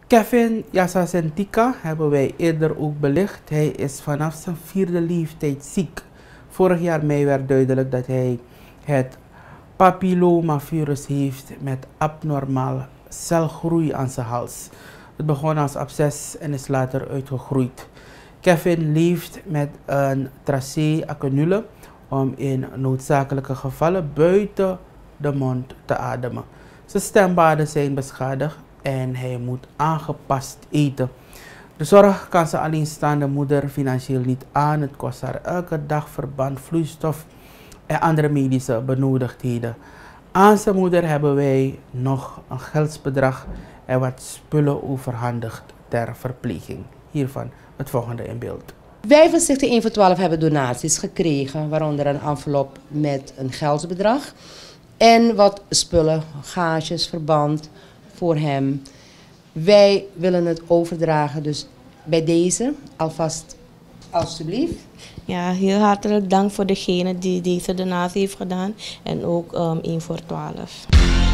Kevin Yasasentika hebben wij eerder ook belicht. Hij is vanaf zijn 4e leeftijd ziek. Vorig jaar mei werd duidelijk dat hij het papillomavirus heeft met abnormaal celgroei aan zijn hals. Het begon als absces en is later uitgegroeid. Kevin leeft met een tracheacannule om in noodzakelijke gevallen buiten de mond te ademen. Zijn stembaden zijn beschadigd en hij moet aangepast eten. De zorg kan zijn alleenstaande moeder financieel niet aan. Het kost haar elke dag verband, vloeistof en andere medische benodigdheden. Aan zijn moeder hebben wij nog een geldsbedrag en wat spullen overhandigd ter verpleging. Hiervan het volgende in beeld. Wij van Stichting 1 voor 12 hebben donaties gekregen, waaronder een envelop met een geldsbedrag en wat spullen, gaasjes, verband voor hem. Wij willen het overdragen, dus bij deze alvast alstublieft. Ja, heel hartelijk dank voor degene die deze donatie heeft gedaan en ook 1 voor 12.